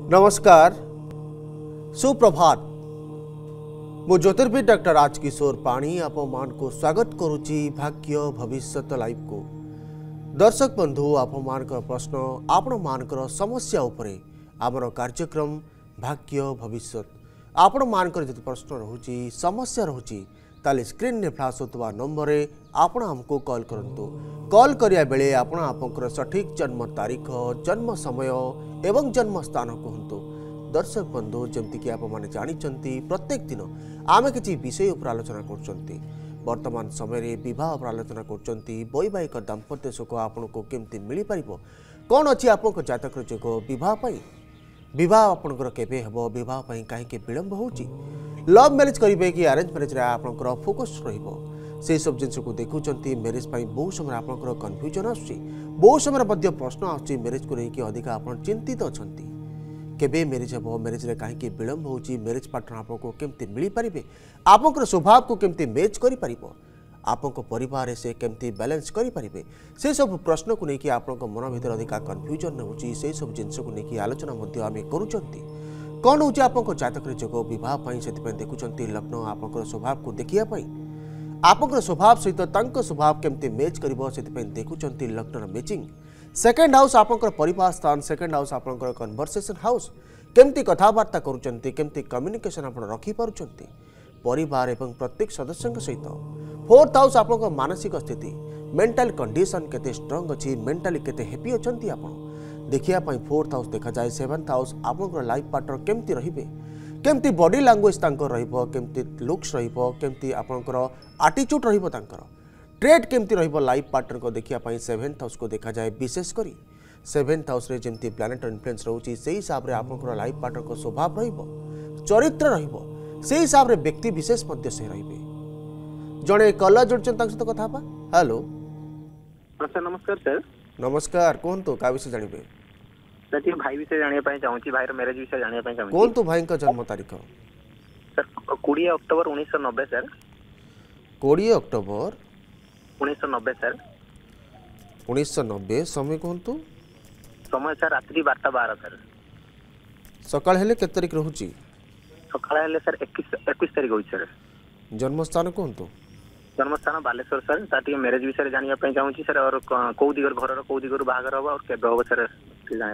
नमस्कार सुप्रभात मु ज्योतिर्विद डॉक्टर राजकिशोर पाणी आपण को स्वागत करुच्ची भाग्य भविष्य लाइव को। दर्शक बंधु आपण प्रश्न आपण मानकर समस्या उपरे आमर कार्यक्रम भाग्य भविष्य आपण मानकर जति प्रश्न रहुची समस्या रहुची ताले स्क्रीन ने फ्लैश होतबा नंबर रे आपण हमको कॉल करंतु। कॉल करिया बेले आपण आपनकर सठिक जन्म तारीख जन्म समय एवं जन्म स्थान कहतु। दर्शक बंधु जमती कि आप माने जानिचंती प्रत्येक दिन आमे किछि विषय उपर आलोचना करचंती। वर्तमान समय रे विवाह उपर आलोचना करचंती। वैवाहिक दाम्पत्य सुख आपन को केमती मिली परिबो, कोन अछि आपन जातक जोग विवाह पई, विवाह आपनकर केबे हेबो, विवाह पई काहे के विलंब होउची, लव मैरिज करिवे कि अरेंज मैरिज रे आपनकर फोकस रहिबो, से सब जिनस को देखुचंती। मैरिज पई बहुत समय आपनकर कन्फ्यूजन आछि, बहुत समय मध्य प्रश्न आछि मैरिज को लेके अधिक आपन चिंतित अछंती। केबे मैरिज हेबो, मैरिज रे काहे के विलंब होउची, मैरिज पार्टनर आपको केमती मिली परिबे, आपनकर स्वभाव को केमती मैच करि परिबो, आपनको परिवार से केमती बैलेंस करि परिबे, से सब प्रश्न को लेके आपनको मन भीतर अधिक कन्फ्यूजन होउची। से सब जिनस को लेके आलोचना मध्य आमे करूचंती। कौन होची आपनको जातक रे जोग विवाह पई सेति पई देखुचंती। लग्न आपनकर स्वभाव को देखिया पई, आपनकर स्वभाव सहित तांको स्वभाव केमती मैच करिवो सेति पई देखुचंती। लग्न मैचिंग सेकेंड हाउस आपनकर परिवार स्थान, सेकेंड हाउस आपनकर कन्वर्सेशन हाउस, केमती कथावार्ता करूचंती, केमती कम्युनिकेशन आपण रखी पारुचंती परिवार एवं प्रत्येक सदस्य सहित। फोर्थ हाउस आपनकर मानसिक स्थिति, मेंटल कंडीशन केते स्ट्रांग अछि, मेंटली केते हैप्पी अछंती आपण देखिया पई फोर्थ हाउस देखा जाए। सेवेंथ हाउस आपनकर लाइफ पार्टनर केमती रहिबे, केमती बॉडी लैंग्वेज तांकर रहिबो, केमती लुक्स रहिबो, केमती आपनकर एटीट्यूड रहिबो, तांकर ट्रेड केमती रहिबो लाइफ पार्टनर को देखिया पई सेवेंथ हाउस को देखा जाए। विशेष करी सेवेंथ हाउस रे जेमती प्लैनेट इन्फ्लुएंस रहउची सेही हिसाब रे आपनकर लाइफ पार्टनर को स्वभाव रहिबो, चरित्र रहिबो, सेही हिसाब रे व्यक्ति विशेष मध्य से रहिबे। जणे कॉलर जोडचन तांक सहित कथा बा। हेलो सर, नमस्कार सर। नमस्कार, कोनतो का विषय जानिबे सर? ती भाई विषय जानिया पई चाहूची, भाईर मैरिज विषय जानिया पई चाहूची। कोनतो भाई का जन्म तारीख? Sir 20 October 1990 sir. 20 October 1990 sir. 1990 समय कोनतो? समय सर रात्रि 12:12 सर। सकाळ हेले केते तारीख रहूची? सकाळ हेले सर 21 तारीख होई सर। जन्म स्थान कोनतो? जन्म स्थान बालेश्वर सर। ताटी मैरिज विषय जानिया पई चाहूची सर, और को दिगर घर रो को दिगर बाहागर हो और केबे हो सर जाने।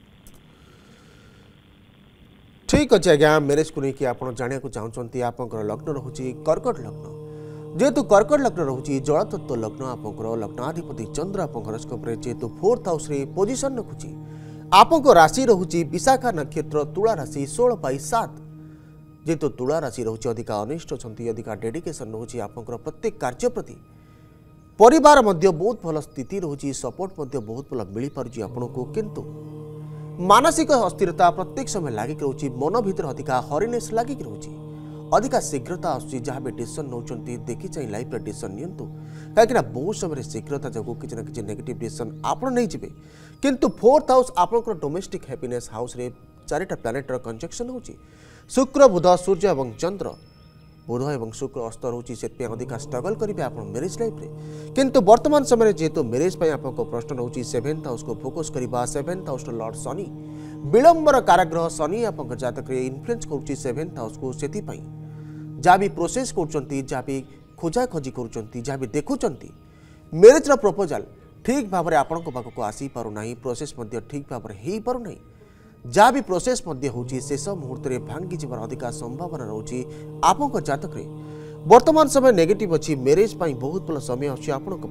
ठीक अच्छे आज्ञा, मैरिज को लेकिन आप जाना चाहते आपंकर लग्न रोचे कर्कट लग्न। जेहेतु कर्कट लग्न रोचे जलतत्व लग्न, आपंकर लग्नाधिपति चंद्र आप हरोस्कोप जेहेतु फोर्थ हाउस रे पोजिशन रखुची, आपंक राशि रोचे विशाखा नक्षत्र तुला राशि 16/7। जेहेतु तुला राशि रोचे अधिक अनिष्ट अच्छा, अधिक डेडिकेशन रोचे आपंकर प्रत्येक कार्य प्रति। परिवार मध्य बहुत भल स्थिति रोचे, सपोर्ट मध्य बहुत भल मिल पारुची आपको, किंतु मानसिक अस्थिरता प्रत्येक समय लागिक रोची, मन भीतर अधिक हरिनेस लागिक रोची, अधिक शीघ्रता आसुची। जहाँ भी डिसीजन नौचंती देखि चाहिए लाइफ रे डिसीजन नियंतु, कहीं बहुत समय शीघ्रता जो किसी ना किसी नेगेटिव डिसीजन आप नहीं जिबे। किंतु फोर्थ हाउस आपनकर डोमेस्टिक हैप्पीनेस हाउस रे चारिटा प्लैनेट रो कंजक्शन होची, शुक्र बुध सूर्य एवं चंद्र। बुध एवं शुक्र अस्त रोची से अधिक स्ट्रगल करेंगे आप मैरिज लाइफ रे। किंतु वर्तमान समय जेहेतु मैरिज पे आपको प्रश्न रोची सेवेंथ हाउस को फोकस करवा। सेवेंथ हाउस लॉर्ड शनि विलंबर काराग्रह शनि आप जातक इन्फ्लुएंस करुच्ची सेवेंथ हाउस को। से जहाँ भी प्रोसेस कर जहाँ भी खोजा खोजी कर जहाँ भी देखुंट मैरिज प्रपोजाल ठीक भाव में आपण पाखक आसी पारना, प्रोसेस ठीक भाव में हो पारना, जहाँ भी प्रोसेस होची शेष मुहूर्त में भांगी जीवार अधिक संभावना रोची आपंक जातक रे। वर्तमान समय नेगेटिव अच्छी, मैरिज पाई बहुत भल समय अच्छी आपंक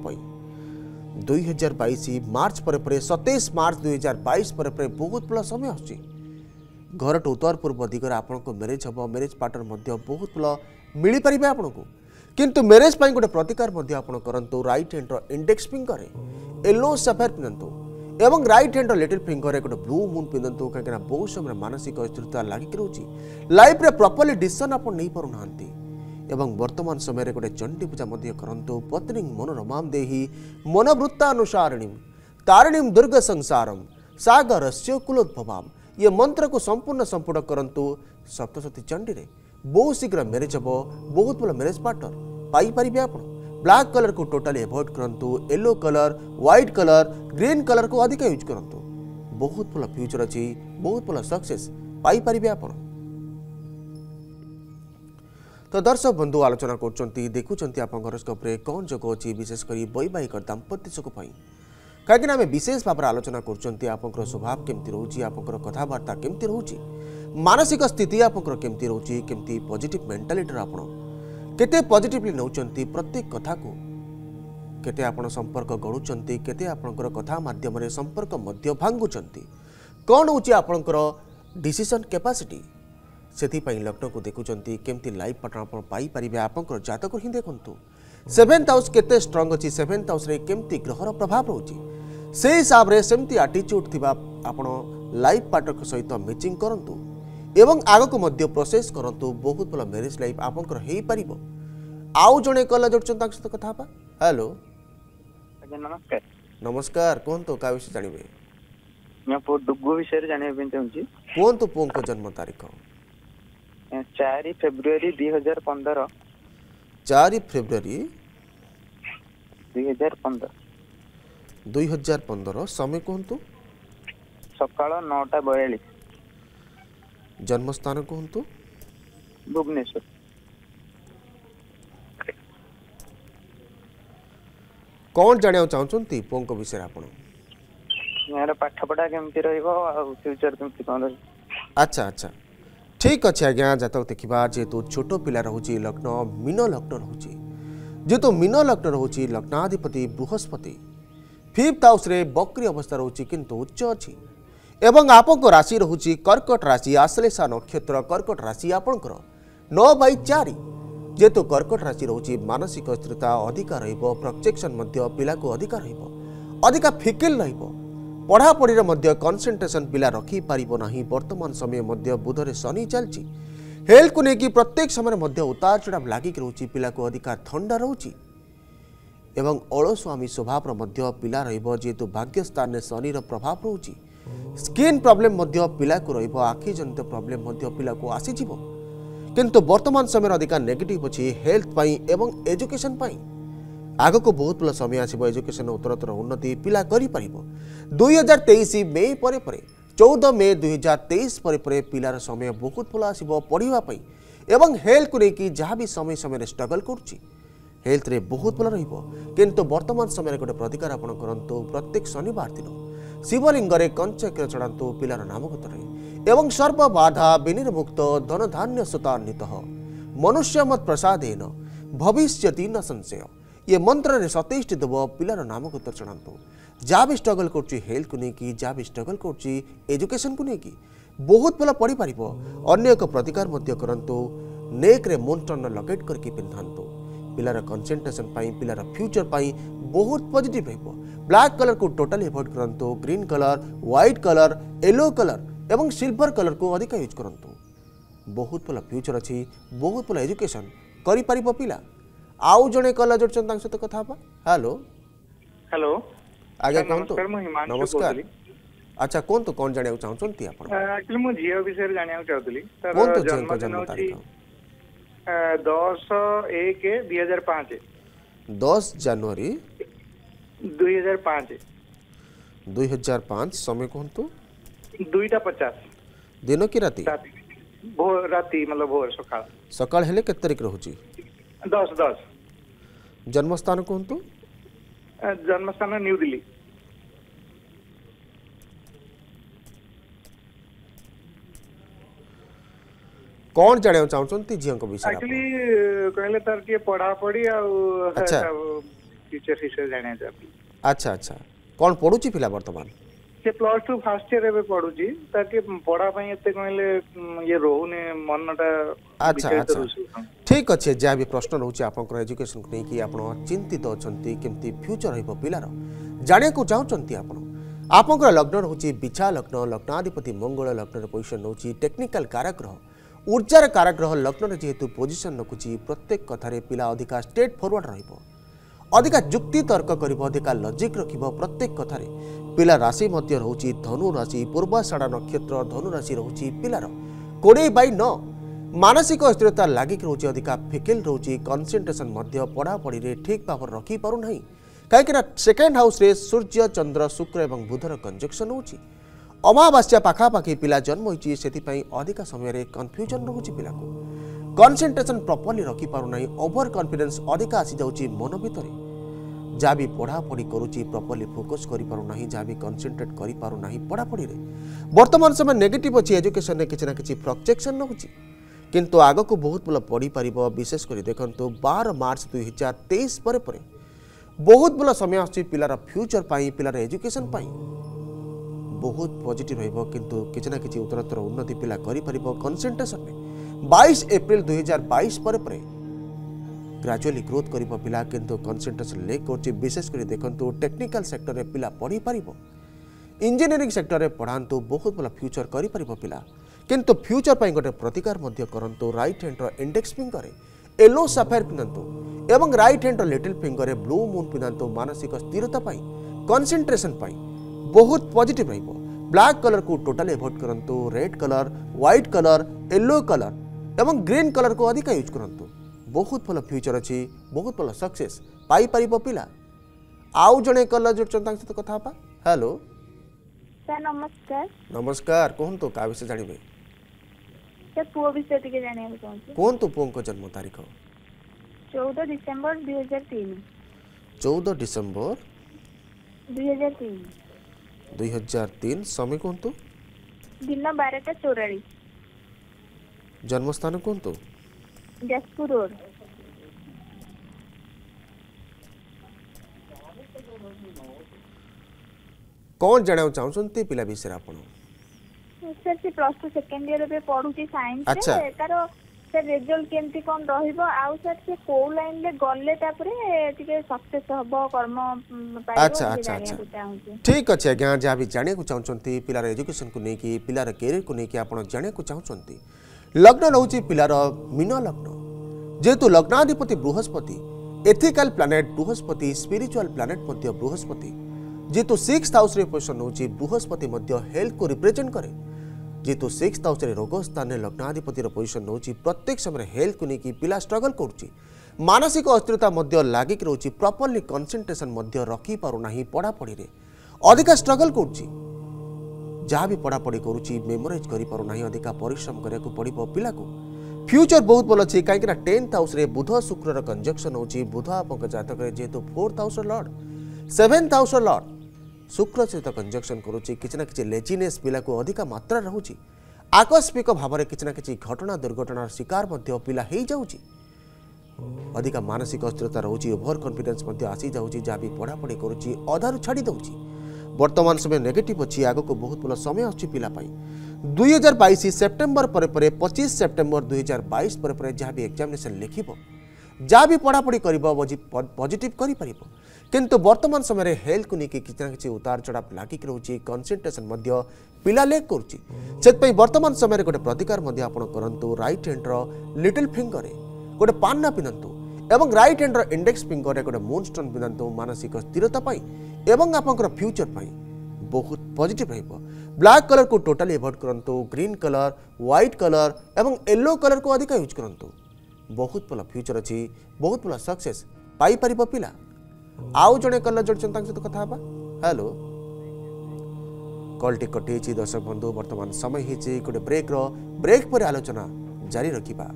2022 मार्च पर 27 मार्च 2022 पर बहुत भल समय आछी। घर टू उत्तर पूर्व दिगरे आपंक मैरिज हम, मैरिज पार्टनर मध्य बहुत भल मिल पारे आपको। किंतु मैरिज पाई गोटे प्रतिकार मध्य आपण करंतु। Right hand index finger yellow sapphire पिंधतु एवं राइट हैंड लिटिल फिंगर गोटे ब्लू मून पिंधतु, कहीं बहुत समय मानसिक अस्थिरता लागिक रोची, लाइफ रे प्रॉपर्ली डिसीजन आप नहीं पारुना। एवं वर्तमान समय गोटे चंडी पूजा करंतु। पत्नी मनोरमां देहि मनोवृत्तानुसारिणी तारिणीं दुर्ग संसारम सागरस्य कुलोद्भवाम, ये मंत्र को संपूर्ण संपूर्ण करंतु। सप्तशती चंडी रे बहुत शीघ्र मैरिज हम, बहुत भल मैरिज पार्टनर पाई पारिबे आपण। ब्लैक कलर को टोटली अवॉइड करंतु, yellow colour, white colour, green colour को अधिक यूज करंतु। बहुत भल फ्यूचर अच्छी बहुत भल सक्सेस पाई परिबे आपण। तो दर्शक बंधु आलोचना कर देखुं आप हॉरोस्कोप रे कौन जोग अच्छी विशेषकर वैवाहिक दाम्पत्य सुख कहीं आम विशेष भाव में आलोचना कर स्वभाव केमती रोचे आप कथबार्ता केमती रोचे मानसिक स्थिति आपंकर केमती रोचे केमती पॉजिटिव मेंटालिटी आप केते पॉजिटिवली नौचंती प्रत्येक कथा को केते आपण संपर्क गढ़ुचंती केते आपणकर कथा माध्यम रे संपर्क मध्य भांगुचंती कौन होची आपणकर डिसीजन कैपेसिटी सेथि पई लग्न को देखुचंती केमती लाइफ पार्टनर आपण पाई परिबे आपणकर जातक ही देखंतु 7th हाउस केते स्ट्रांग अछि 7th हाउस रे केमती ग्रहर प्रभाव रहउची से हिसाब रे सेमती एटीट्यूड थिबा आपण लाइफ पार्टनर सहित मैचिंग करंतु एवं आग को मध्य प्रोसेस करंतु बहुत भल मैरिज लाइफ आपणकर हेई परिबो। आउ जणे कला जोडचन ताक सहित कथा बा। हेलो नमस्कार। नमस्कार कोनतो का विषय जानिबे? मैं पो डुगु विषय जानिबे पे चाहूची। कोनतो पों को जन्म तारीख 4 फेब्रुआरी 2015। 4 फेब्रुआरी 2015 समय कहतु सकाळ 9:42। जन्म स्थान कहतु भुवनेश्वर। कौन जानिया चाहछंती पों को विषय आपण? यार पाठ पढ़ा केमती रहइबो आ फ्यूचर केमती कोन रही। अच्छा अच्छा ठीक अच्छे आज्ञा जातक देखा जेहेतु छोट पिला रोचे लग्न मीन लग्न रोचे जेहेतु मीन लग्न रोचे लग्नाधिपति बृहस्पति 5th हाउस रे बक्री अवस्था रोचे किंतु उच्च अच्छी एवं आपंक राशि रोचे कर्कट राशि आश्लेषा नक्षत्र कर्कट राशि आपंकर 9/4 जेहेतु कर्कट राशि रोचे मानसिक स्थिरता अधिका रहिबो प्रोजेक्शन मध्य पिला को अधिका रहिबो अधिका फिकिल रहिबो पढ़ापढ़ी मध्य कनसेंट्रेशन पिला रखी पारिबो नाही। वर्तमान समय मध्य बुधरे शनि चलची हेल्थ को लेकिन प्रत्येक समय मध्य उतार चढ़ाव लागिक रोची पिला को अधिकार ठंडा रोची एवं अलस्वामी स्वभाव मध्य पिला रहिबो जेहेतु भाग्य स्थान में शनि प्रभाव रोची स्किन प्रॉब्लम मध्य पिला को रहिबो आखि जनित प्रॉब्लम मध्य पिला को आसी जिवो किंतु वर्तमान समय अधिकार नेगेटिव अछि हेल्थ पई एवं एजुकेशन पई आग को बहुत भल समय आसो एजुकेशन उत्तरोत्तर उन्नति पिला करि परिबो। 2023 मे परे 14 मे 2023 परे पिलार समय बहुत भल आसो पढ़िबा पई एवं हेल्थ को लेकिन जहाँ भी समय समय स्ट्रगल करुच्ची हेल्थ रे बहुत भल रहिबो किंतु वर्तमान समय गोटे प्रतिकार आपण करंतु प्रत्येक शनिवार दिन शिवलिंग रे कंचक्र चढ़ातु पिलार नामगत रहे एवं सर्व बाधा विनिर्मुक्त धन धान्य सुतान्वित मनुष्य मत प्रसादेन भविष्यति न संशय ये मंत्र रे 27 देव पिलार नामगत चढ़ातु जहाँ भी स्ट्रगल करुच्ची हेल्थ को लेकिन जहाँ भी स्ट्रगल करुच्ची एजुकेशन को लेकिन बहुत भल पढ़ी पार अन्य एक प्रतिकार मध्य करंतु नेक रे मुंटन लकेट करके पिंधातु पिलार कंसेंट्रेशन पाई पिलार फ्यूचर पाई बहुत पॉजिटिव रहिबो। ब्लैक कलर को टोटली अवॉइड करंतु green colour white colour yellow colour एवं सिल्वर कलर को अधिक यूज करंतु बहुत भल फ्यूचर अच्छी बहुत भल एजुकेशन करि परिबो पिला। आउ जणे कला जोडचन तांग सहित कथा बा। हेलो हेलो आगे कोन तो नमस्कार। नमस्कार अच्छा कोन तो कोन जानिया चाहछंती आपण? एक्चुअली मो जियो विषय जानिया चाहतली कोन तो जन्म तारीख 10/1/2005 10 जनवरी 2005 समय कहतु 2:50 दिन की राति भोर राति मतलब भोर सकाळ सकाळ हेले केते तारिख रहउची 10 जन्म स्थान कहतु जन्म स्थान न्यू दिल्ली। कौन जाने चाहछंती झियो को विषय एक्चुअली कहले तार के पढ़ा पढ़ी आ अच्छा फ्यूचर विषय जाने चाहती। अच्छा अच्छा कौन पढुची पिला वर्तमान से +2 फर्स्ट ईयर एबे पढुची ताकि पढ़ा पई एते कहले ये रहउने मनटा। अच्छा अच्छा ठीक अच्छे जहाँ भी प्रश्न रोचे आप एजुकेशन को लेकिन आप चिंतित अच्छा केमती फ्यूचर रहिबो पिलार जानिया को चाहछंती आपन लग्न रोचे बिछा लग्न लग्नाधिपति मंगल लग्न पोजिशन रोचे टेक्निकल काराग्रह ऊर्जार काराग्रह लग्न जेहेतु पोजिशन रखुची प्रत्येक कथार पिला अधिका स्ट्रेट फॉरवर्ड रहिबो अधिका जुक्ति तर्क करिबो अधिका लॉजिक रखिबो प्रत्येक कथार पिला राशि मध्य रोचे धनु राशि पूर्वाषाढ़ा नक्षत्र धनु राशि रोचे पिलार 20/9 मानसिक स्थिरता लागिक रोचे अधिका फिकिल रोचे कनसेंट्रेशन मध्य पढ़ापढ़ी रे ठीक भाव रखी पारु नहीं कहीं सेकेंड हाउस रे सूर्य चंद्र शुक्र एवं बुधर कंजक्शन होची अमावास्या पाखापाखि पिला जन्म होइछि सेथिपई अधिक समय कन्फ्यूजन रहुछि पिला को कंसंट्रेशन प्रॉपर्ली रखि पारु नाही ओवर कॉन्फिडेंस अधिक आसी जाउछि मन भितरे जहाँ भी पढ़ा पढ़ी करुच्ची प्रॉपर्ली फोकस करि पारु नाही जहाँ भी कंसंट्रेट करि पारु नाही पढ़ा पढ़ी रे वर्तमान समय नेगेटिव अछि एजुकेशन रे किछि ना किछि फ्लक्चुएशन रहउछि किंतु आग को बहुत भल पढ़ी पारिबो विशेष करी देखंतु 12 मार्च 2023 परे परे बहुत भल समय आछि पिलार फ्यूचर पाई पिलार एजुकेशन पाई बहुत पॉजिटिव रहइबो किंतु किछि ना किछि उत्तरोत्तर उन्नति पिला करि पारिबो कंसंट्रेशन में 22 अप्रैल 2022 परे परे ग्रेजुअली ग्रोथ करिबो पिला किंतु कंसंट्रेशन ले करछि विशेष करी देखंतु टेक्निकल सेक्टर रे पिला पढ़ी पारिबो इंजीनियरिंग सेक्टर रे पढ़ांतु बहुत भल फ्यूचर करि पारिबो पिला किंतु फ्यूचर पई गोटे प्रतिकार मध्य करंतु राइट हैंड रो इंडेक्स फिंगर रे येलो सफायर पिनंतु एवं राइट हैंड रो लिटिल फिंगर रे ब्लू मून पिनंतु मानसिक स्थिरता पई कंसंट्रेशन पई बहुत पॉजिटिव रहइबो ब्लैक कलर को टोटल अवॉइड करंतु red colour white colour yellow colour एवं ग्रीन कलर को अधिक यूज करंतु बहुत भल फ्यूचर अच्छी बहुत भल सक्सेस पाई परिबो पिला आउ जणे कलर जोडचन तांग सहित कथा बा हेलो सर नमस्कार नमस्कार कोहंतु का विषय जानिबे सर पुओ विषय टिके जानिया चाहूँ कोहंतु पुओ जन्म तारीख 14 डिसेंबर 2003 14 डिसेंबर 2003 2003 समय कोहंतु दिन 12:44 जन्म स्थान कोहंतु जसपुर रोड कौन जाना चाहते पिला विषय आपण सर से प्लस 2 सेकंड ईयर पे पढुची साइंस अच्छा। रे तारो सर रिजल्ट केमती कोन रहिबो आउ सर से को लाइन ले गले तापरे टिके सक्सेस हबो कर्म पाइबो अच्छा अच्छा अच्छा ठीक अच्छे आज्ञा जहाँ भी जाने को चाहते पिलार एजुकेशन को लेकिन पिलार कैरियर को लेकिन आप जाने को चाहते लग्न रोचे पिलार मीन लग्न जेहेतु लग्नाधिपति Brihaspati ethical planet Brihaspati spiritual planet मध्य बृहस्पति जेहेतु 6th हाउस रे पोजिशन होची बृहस्पति मध्य हेल्थ को रिप्रेजेंट करे जेहेतु 6th हाउस रे रोग स्थान रे लग्नाधिपति रो पोजिशन होची प्रत्येक समय हेल्थ को लेकिन पिला स्ट्रगल करूची मानसिक अस्थिरता मध्य लागिक रहउची प्रॉपर्ली कंसंट्रेशन मध्य रखी पारु नाही पढ़ा पढ़ी रे अधिक स्ट्रगल करूची जहाँ भी पढ़ा पढ़ी करूची मेमोराइज करि पारु नाही अधिक परिश्रम करिया को पड़िबो पिला को फ्यूचर बहुत भल अच्छी कहीं 10th हाउस रे बुध शुक्र कंजक्शन होची बुध आपन जातक रे जेहेतु 4th house Lord 7th house Lord शुक्र सहित कंजक्शन करूची किछि ना किछि लेजीनेस पिला को अधिक मात्रा रहउची आकस्मिक भाव में किछि ना किछि घटना दुर्घटनार शिकार मध्य पिला हेई जाउची अधिक मानसिक अस्थिरता रहउची ओवर कॉन्फिडेंस मध्य आसी जाउची जहाँ भी पढ़ा पढ़ी करूची अधारु छाड़ी दउची वर्तमान समय नेगेटिव अच्छी आग को बहुत भल समय आछी पिला पाई 2022 सेप्टेम्बर पर 25 सेप्टेम्बर 2022 पर जहाँ भी एग्जामिनेशन लिखिबो जहाँ भी पढ़ा पढ़ी करिबो पॉजिटिव करि परिबो किंतु वर्तमान समय हेल्थ को लेकिन किछि ना किछि उतार चढ़ाव लागिक रहउची कंसंट्रेशन मध्य पिला लेक करूची सेतपई वर्तमान समय गोटे प्रतिकार मध्य आपण करंतु राइट हैंड रो लिटिल फिंगर रे गोटे पान्ना पिनंतु एवं राइट हैंड रो इंडेक्स फिंगर रे गोटे मून स्टोन पिनंतु मानसिक स्थिरता पाई एवं आपनकर फ्यूचर पाई बहुत पॉजिटिव रहइबो ब्लैक कलर को टोटली अवॉइड करंतु ग्रीन कलर व्हाइट कलर एवं येलो कलर को अधिक यूज करंतु बहुत भल फ्यूचर अछि बहुत भल सक्सेस पाई परिबो पिला आउ जणे कलर जोडचन तांग सहित कथा बा हेलो कॉल टी कटी छी दर्शक बंधु वर्तमान समय हिची गोटे ब्रेक पर आलोचना जारी रखिबा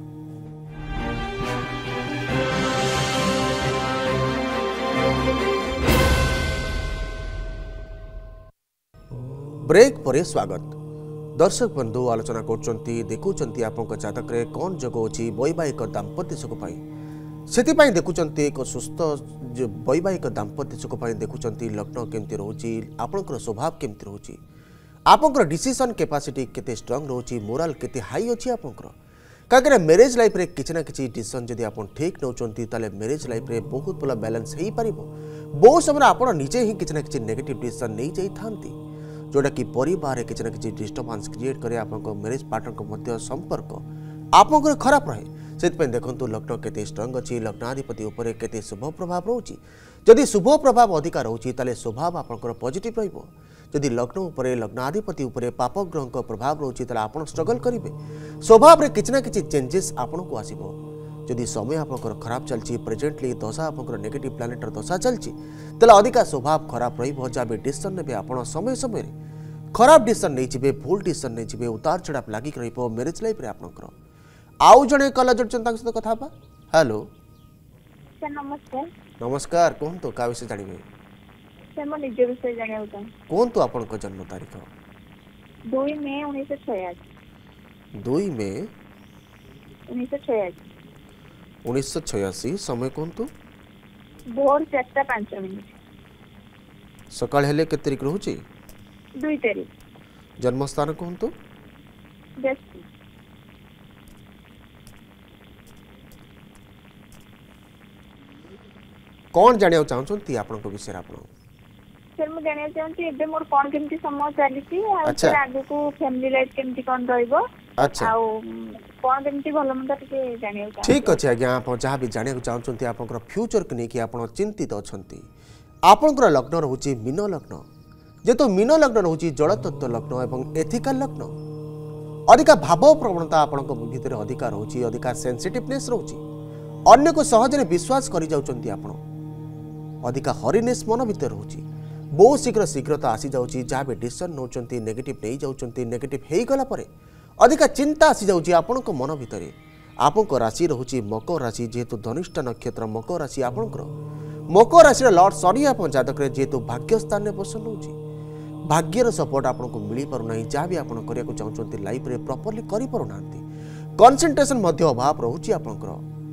ब्रेक पर स्वागत दर्शक बंधु आलोचना करचंती देखुचंती आपन जातक रे कौन जग अछि वैवाहिक दाम्पत्य सुख पाई सेति पाई देखुचंती एक सुस्थ वैवाहिक दाम्पत्य सुख पाई देखुचंती लग्न केमती रहउची आपनकर स्वभाव केमती रहउची आपनकर डिसीजन कैपेसिटी केते स्ट्रांग रहउची मोरल केते हाई अछि आपनकर काकरे मैरिज लाइफ रे किछि ना किछि डिसीजन जदि आपन ठीक नउचंती ताले मैरिज लाइफ रे बहुत भल बैलेंस हेई परिबो बहुत समय आपन निजे ही किछि ना किछि नेगेटिव डिसीजन नै जाई थांती जोटा कि परिवार किसी ना किसी डिस्टर्बांस क्रिएट करे आपको मैरिज पार्टनर को मध्य संपर्क आपको खराब रहे से देखो लग्न केते स्ट्रांग अच्छी लग्नाधिपति उपरे केते शुभ प्रभाव रोची जदि शुभ प्रभाव अधिका रोची ताले स्वभाव आपनकर पॉजिटिव रहिबो जदि लग्न उपरे लग्नाधिपति उपरे पाप ग्रह को प्रभाव रोची ताले आपण स्ट्रगल करिवे स्वभाव रे किछि ना किछि चेंजेस आपनको आसीबो जदि समय आपनकर खराब चलची प्रेजेंटली दशा आपनकर नेगेटिव प्लैनेटर दशा चलची तले अधिका स्वभाव खराब रहिबो जाबे डिसीजन नेबे आपण समय समय खराब डिसीजन नहीं जिबे भूल डिसीजन नहीं जिबे उतार चढ़ा लागिक रहिबो मैरिज लाइफ रे आपनकर आउ जणे कला जोडचन ताक सहित कथा बा हेलो सर नमस्कार नमस्कार कोहंतो का विषय जानिबे सर मो निज विषय जानिया होता कोहंतो आपनक जन्म तारीख 2 मई 1986 2 मई 1986 1986 समय कोहंतो भोर 4:05 सकाळ हेले के तारीख रहउची 2 तारीख जन्म स्थान कोहंतो जस्ट कौन जानिया चाहछंती आपनक विषय आपण सर मु जानिया चाहती एबे मोर कोन केमती समय चलीची आ अच्छा। सर आगु को फैमिली लाइफ केमती कोन रहइबो अच्छा आ कोन केमती भलो मंद के जानिया चाहती ठीक अछि आज्ञा आप जहाँ भी जानिया चाहछंती आपनकर फ्यूचर के नेकी आपण चिंतित अछंती आपनकर लग्न रहउची मीन लग्न जेतो मीन लग्न रहउची जल तत्व लग्न एवं एथिकल लग्न अधिका भाव प्रवणता आपनक भितर अधिका रहउची अधिका सेंसिटिवनेस रहउची अन्य को सहजरे विश्वास करि जाउचंती आपण अधिका हरिनेस मन भितर रहउची बहुत शीघ्र शीघ्रता आसी जाउची जहाँ भी डिसीजन नौचंती नेगेटिव नहीं जाउचंती नेगेटिव हेई गला परे अधिका चिंता आसी जाउची आपनक मन भितरे आपनक राशि रहउची मकर राशि जेहेतु धनिष्ठा नक्षत्र मकर राशि आपनकर मकर राशि लॉर्ड शनि आप जातक जेहेतु भाग्य स्थान में बसन होची भाग्यर सपोर्ट आपको मिल पार ना जहाँ भी आप करने चाहते लाइफ रे प्रॉपर्ली करि पार नांती कंसंट्रेशन मध्य अभाव रहउची आपनकर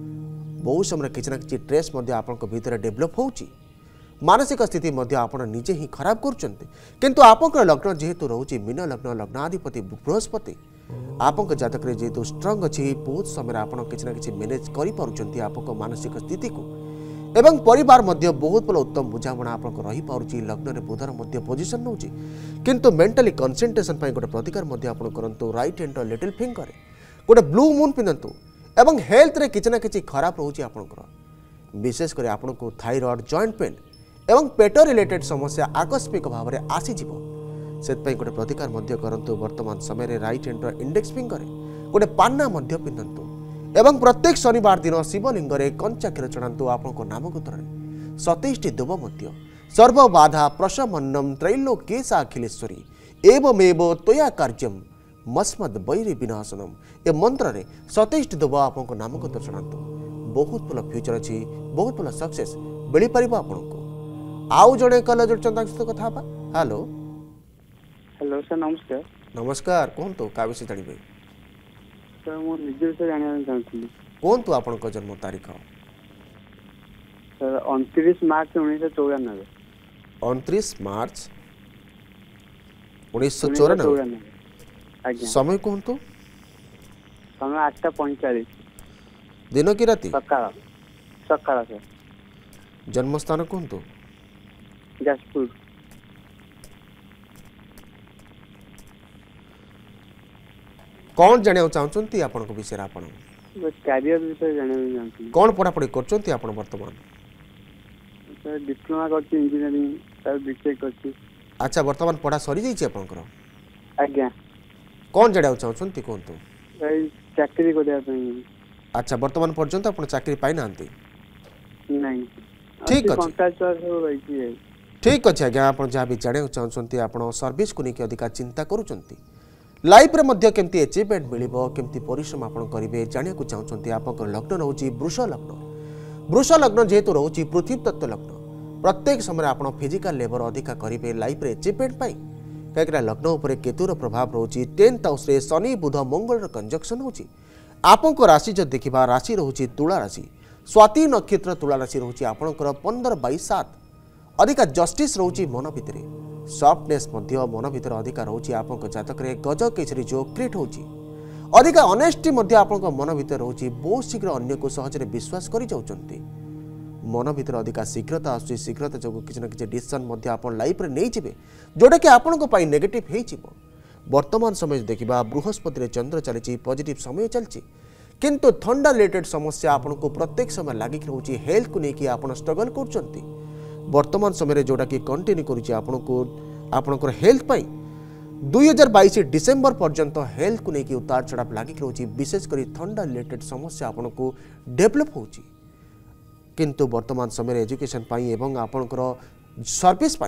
बहुत समय किसी ना किसी स्ट्रेस मध्य आपनक भीतर डेवलप होची मानसिक स्थिति मध्य आपण निजे ही खराब करचंती किंतु आपनकर लग्न जेहेतु रहउची मीन लग्न लग्नाधिपति बृहस्पति आपनक जातक रे जेहेतु स्ट्रांग अछि बहुत समय आपण किसी ना किसी मैनेज करि पारुचंती आपनक मानसिक स्थिति को एवं परिवार मध्य बहुत बल उत्तम बुझामणा आपनक रही पारुची लग्न रे बुधर मध्य पोजीशन नउची किंतु मेंटली कंसंट्रेशन पई गोटे प्रतिकार मध्य आपण करंतु राइट हैंड लिटिल फिंगर गोटे ब्लू मून पिनंतु एवं हेल्थ रे किछि ना किछि खराब रहउची आपनकर विशेष करे आपनको थायराइड जॉइंट पेन एवं पेट रिलेटेड समस्या आकस्मिक भाव में आसी जीवो सेत पई गोटे प्रतिकार मध्य करंतु वर्तमान समय रे राइट हैंड इंडेक्स फिंगर गोटे पान्ना मध्य पिनंतु एवं प्रत्येक शनिवार दिन शिवलिंग रे कंचा क्षीर चढ़ातु आपनको नामगोत्र 27 दुब मध्य सर्वबाधा प्रशमन्नम त्रैलोक्येशा अखिलेश्वरी एवमेव त्वया कार्यम मस्मद बैरी विनाशनम ए मंत्र रे 27 दुब आपनको नामगोत्र चढ़ातु बहुत भल फ्यूचर अछि बहुत भल सक्सेस मिल परिबा आपनको आउ जड़े कल जोड़चंदा सहित कथा बा हेलो हेलो सर नमस्कार नमस्कार कोहंतो का विषय जानिबे सर मो निज विषय जानिया चाहूँगी कोहंतो आपनक जन्म तारीख सर 29 मार्च 1994 29 मार्च 1994 आज्ञा समय कोहंतो समय 8:45 दिन की राति सकाळ सकाळ सर जन्म स्थान कोहंतो जाजपुर कौन जानिया चाहछंती आपनक विषय आपण बस कैरियर विषय जानिया चाहूँगी कौन पढ़ापढ़ी करछंती आपण वर्तमान सर डिप्लोमा करछि इंजीनियरिंग सर बीटेक करछि अच्छा वर्तमान पढ़ा सरी जाइछि आपनकर आज्ञा कौन जानिया चाहछंती कोहंतो सर चाकरी करिया पई अच्छा वर्तमान पर्यंत आपण चाकरी पाइ नांती नहीं ठीक अछि कॉन्ट्रैक्टर हो रही ठीक अच्छे आज्ञा आप जहाँ भी जाने चाहते आप सर्विस को लेकिन अधिका चिंता करुँच लाइफ रे मध्य केमती अचिवमेंट मिलिबो केमती परिश्रम आपण करिवे जानिया को चाहते आप लग्न रहउची वृष लग्न जेहेतु रहउची पृथ्वी तत्व लग्न प्रत्येक समय आप फिजिकल लेबर अधिका करिवे लाइफ रे अचिवमेंट पाई कहीं लग्न उपर केतुर प्रभाव रहउची 10th हाउस रे शनि बुध मंगल कंजक्शन होची आपनको राशि जो देखिबा राशि रहउची तुला राशि स्वाति नक्षत्र तुला राशि रहउची आपनकर 15/7 अधिका जस्टिस रहउची मन भितरे सॉफ्टनेस मध्य मन भितर अधिका रहउची आपनक जातक रे गज केसरी जो क्रिएट होउची अधिका ऑनेस्टी मध्य आपनक मन भितर रहउची बहुत शीघ्र अन्य को सहज रे विश्वास करि जाउचंती मन भितर अधिका शीघ्रता आसुची शीघ्रता जो किछि ना किछि डिसीजन मध्य आपन लाइफ रे नै जिवे जोटा कि आपनक पई नेगेटिव हेइ जिवो वर्तमान समय देखिबा बृहस्पति रे चंद्र चलिछि पॉजिटिव समय चलछि किंतु थंडा रिलेटेड समस्या आपनको प्रत्येक समय लागि रहउची हेल्थ को नेकी आपन स्ट्रगल करचंती वर्तमान समय जोटा कि कंटिन्यू करुछि आपनकर हेल्थ पाई 2022 डिसेंबर पर्यंत हेल्थ को लेकिन उतार चढ़ाव लगी रही विशेष कर थंडा रिलेटेड समस्या आपको डेवलप होची किंतु वर्तमान समय एजुकेशन पाई एवं आपनकर सर्विस पाई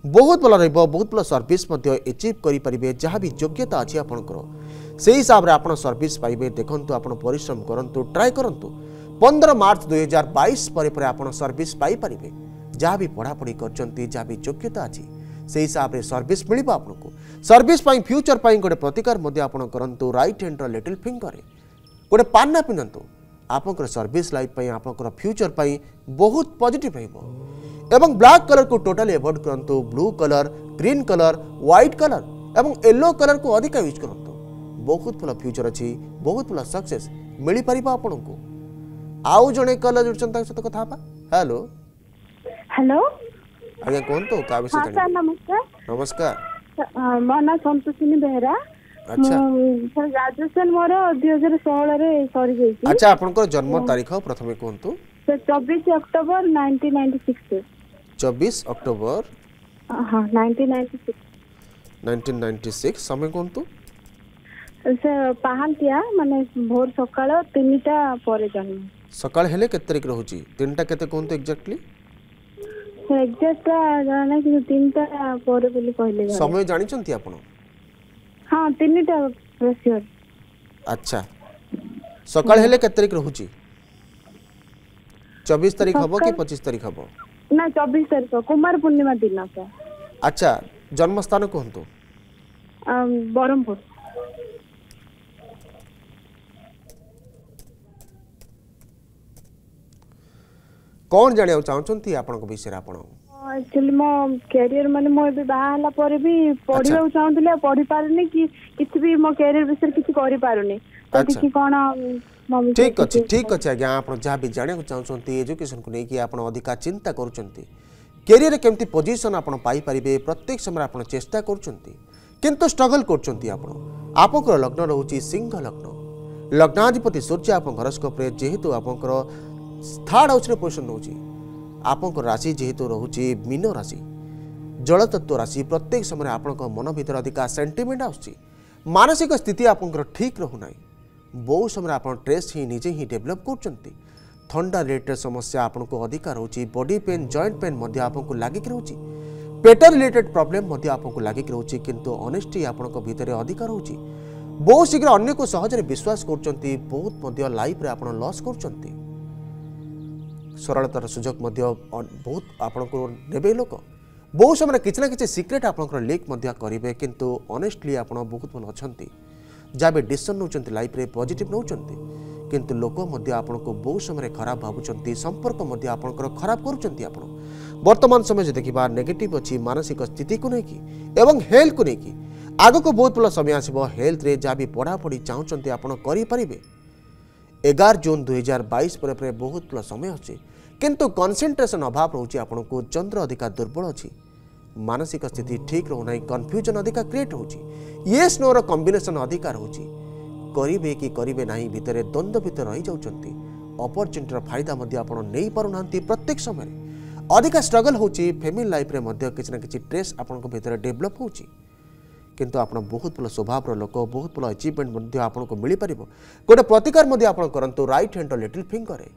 बहुत भल रहिबो बहुत भल सर्विस मध्य अचीव करि परिबे जहाँ भी योग्यता अछि आपनकर से हिसाब रे आपण सर्विस पाइबे देखंतु आपण परिश्रम करंतु ट्राई करंतु 15 मार्च 2022 पर आपण सर्विस पाई परिबे जहाँ भी पढ़ा पढ़ी करचंती जहाँ भी योग्यता अछि से हिसाब रे सर्विस मिलिबो आपनको सर्विस पाई फ्यूचर पाई गोटे प्रतिकार मध्य आपण करंतु राइट हैंड रो लिटिल फिंगर रे गोटे पान्ना पिनंतु आपनकर सर्विस लाइफ पाई आपनकर फ्यूचर पाई बहुत पॉजिटिव रहइबो एवं ब्लैक कलर को टोटली अवॉइड करंतु blue colour green colour white colour एवं येलो कलर को अधिक यूज करंतु बहुत भल फ्यूचर अछि बहुत भल सक्सेस मिली परिबा आपनको आउ जणे कलर जुड़चंता सत कथा बा हेलो हेलो आगे कोन तो का विषय हाँ सर नमस्कार नमस्कार मो ना संतोषिनी बेहरा अच्छा सर ग्रेजुएशन मोर 2016 रे सरी गई अच्छा आपनकर जन्म तारीख प्रथमे कोनतु सर 24 अक्टोबर 1996 24 अक्टोबर हाँ 1996 समय कोनतु सर पाहांतिया माने भोर सकाळ 3टा परे जन्म सकाळ हेले केते तारिख रहउची 3टा केते कोनतु एग्जैक्टली सर एग्जैक्ट जाना कि 3टा परे बोली कहले समय जानिचंती आपण हाँ 3टा श्योर अच्छा सकाळ हेले केते तारिख रहउची 24 तारिख हबो कि 25 तारिख हबो ना 24 तारिख कुमार पूर्णिमा दिन सर अच्छा जन्म स्थान कोहंतु बरमपुर कौन जानिया चाहछंती आपनक विषय आपण एक्चुअली मो कैरियर माने मो एबे बाहा हला पर भी पढिया चाहूतले पढि पारुनी कि किछि भी मो कैरियर विषय किछि करि पारुनी तो कि कोन ठीक अछि आज्ञा आपण जहाँ भी जानिया चाहछंती एजुकेशन को नै कि आपण अधिका चिंता करूछंती कैरियर केमती पोजीशन आपण पाई परिबे प्रत्येक समय आपण चेष्टा करूछंती किंतु स्ट्रगल करूछंती आपनकर लग्न रहउची सिंह लग्न लग्नाधिपति सूर्य आपण हॉरोस्कोप रे जेहेतु आपनकर थर्ड हाउस रे पोजीशन होची आपनकर राशि जेहेतु रहउची मीन राशि जल तत्व राशि प्रत्येक समय आपनक मन भीतर अधिका सेंटिमेंट आउची मानसिक स्थिति आपनकर ठीक रहु नाही बहुत समय आपन स्ट्रेस ही निजे ही डेवलप करचंती ठंडा रिलेटेड समस्या आपनको अधिका रहउची बॉडी पेन जॉइंट पेन मध्य आपनको लागिक रहउची पेट रिलेटेड प्रॉब्लम मध्य आपनको लागिक रहउची किंतु ऑनेस्टी आपनको भीतर अधिका रहउची बहुत शीघ्र अन्य को सहज रे विश्वास करचंती बहुत मध्य लाइफ रे आपन लॉस करचंती सरलतार सुजोग मध्य बहुत आपनको नेबे लोक बहुत समय किछि ना किछि सीक्रेट आपनकर लीक मध्य करिवे किंतु ऑनेस्टली आपन बहुत भल अछंती जाबे डिसीजन नउचंती लाइफ रे पॉजिटिव नउचंती किंतु लोक मध्य आपनको बहुत समय खराब भाबुचंती संपर्क मध्य आपनकर खराब करूचंती आपन वर्तमान समय जे देखिबा नेगेटिव अछि मानसिक स्थिति को नेकी एवं हेल्थ को नेकी आगो को बहुत भल समय आसीबो हेल्थ रे जा भी पढ़ा पढ़ी चाहूचंती आपन करि परिबे 11 जून 2022 पर बहुत भल समय अछि किंतु कंसंट्रेशन अभाव रहउची आपनको चंद्र अधिका दुर्बल अछि मानसिक स्थिति ठीक रहउनाई कंफ्यूजन अधिका क्रिएट होउची येस नो रो कॉम्बिनेशन अधिका रहउची करिवे कि करिवे नाही भितरे द्वंद्व भितर रहि जाउचंती अपॉर्चुनिटी रो फायदा मध्य आपण नै पारुनांती प्रत्येक समय अधिका स्ट्रगल होउची फैमिली लाइफ रे मध्य किछ ना किछ स्ट्रेस आपनको भितर डेवलप होउची किंतु आपण बहुत भल स्वभाव रो लोक बहुत भल अचीवमेंट मध्य आपनको मिली परिबो गोटे प्रतिकार मध्य आपण करंतु राइट हैंड लिटिल फिंगर रे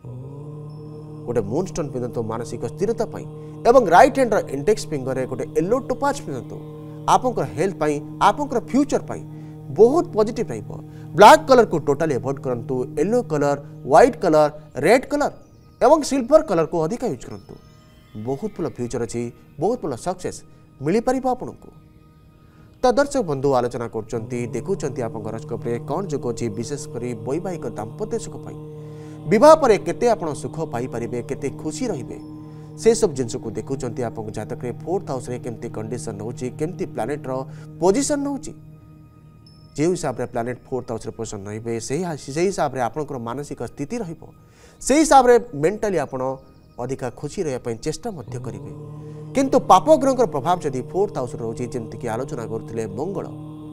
गोटे मूनस्टोन पिंधतु मानसिक स्थिरता पाई एवं राइट हैंड इंडेक्स फिंगर रे गोटे येलो टोपाज पिंधतु आपनकर हेल्थ पाई आपनकर फ्यूचर पाई बहुत पॉजिटिव रहइबो ब्लैक कलर को टोटली अवॉइड करंतु yellow colour white colour red colour एवं सिल्वर कलर को अधिक यूज करंतु बहुत भल फ्यूचर अछि बहुत भल सक्सेस मिली परिबो आपनको तो दर्शक बंधु आलोचना करचंती देखुचंती आपन हॉरोस्कोप रे कोन जोग अछि विशेष करी वैवाहिक दाम्पत्य सुख पाई विवाह पर केते आपण सुख पाई परिबे केते खुशी रहिबे से सब जिंस को देखुचंती आपन जातक रे 4th हाउस रे केमती कंडीशन होची केमती प्लैनेट रो पोजीशन होची जे हिसाब रे प्लैनेट 4th हाउस रे पोजीशन रहिबे से हिसाब रे आपनकर मानसिक स्थिति रहिबो से हिसाब रे मेंटली आपण अधिका खुशी रहया पई चेष्टा मध्य करिवे किंतु पाप ग्रहकर प्रभाव जदि 4th हाउस रोची जेमति कि आलोचना करथिले मंगल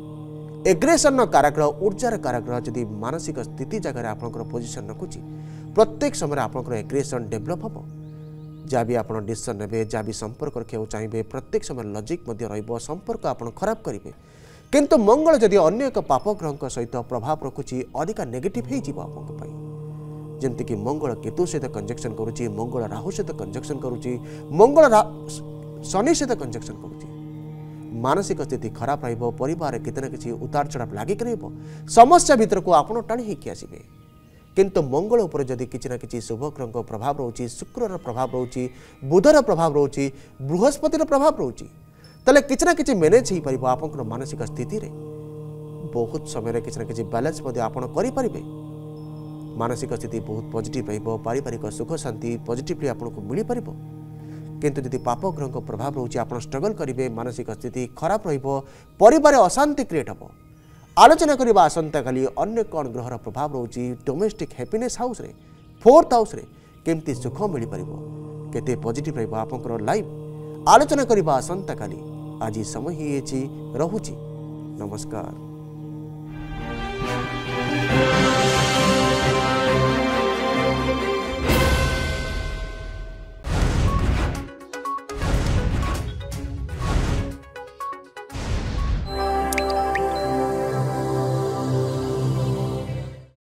एग्रेशन कारक ऊर्जार कारक जदि मानसिक स्थिति जगह आपनकर पोजीशन रखुची प्रत्येक समय आपनकर एग्रेशन डेवलप हबो जहाँ भी आपन डिसीजन नेबे जहाँ भी संपर्क रखिया चाहिए प्रत्येक समय लॉजिक मध्य रहिबो संपर्क आपन खराब करिवे किंतु मंगल जदि अन्य एक पाप ग्रह सहित प्रभाव रखुची अधिका नेगेटिव हे जीवो आपन पई जेमति कि मंगल केतु सहित कंजक्शन करूची मंगल राहु सहित कंजक्शन करूची मंगल शनि सहित कंजक्शन करुच्ची मानसिक स्थिति खराब रहिबो परिवार कितना किसी उतार चढ़ाव लागिक रहिबो समस्या भीतर को आपण टाणी होइक आसीबे किंतु मंगल उपर जदि किछि ना किछि शुभ ग्रह प्रभाव रोची शुक्रर प्रभाव रोची बुधर प्रभाव रोची बृहस्पतिर प्रभाव रोची तले किछि ना किछि मैनेज हो पारिबो आपनकर मानसिक स्थिति रे बहुत समय किछि ना किछि बैलेंस मध्ये आपण करि परिबे मानसिक स्थिति बहुत पॉजिटिव रहिबो पारिवारिक सुख शांति पॉजिटिवली आपनको मिली परिबो किंतु यदि पाप ग्रह प्रभाव रोची आपण स्ट्रगल करिवे मानसिक स्थिति खराब रहिबो परिवार अशांति क्रिएट हबो आलोचना करबा आसंता काली अन्य कौन ग्रहर प्रभाव रोची डोमेस्टिक हैप्पीनेस हाउस रे फोर्थ हाउस रे केमती सुख मिली परिबो केते पॉजिटिव रहिबो आपनकर लाइफ आलोचना करबा आसंता काली आज समय ही रहुची नमस्कार।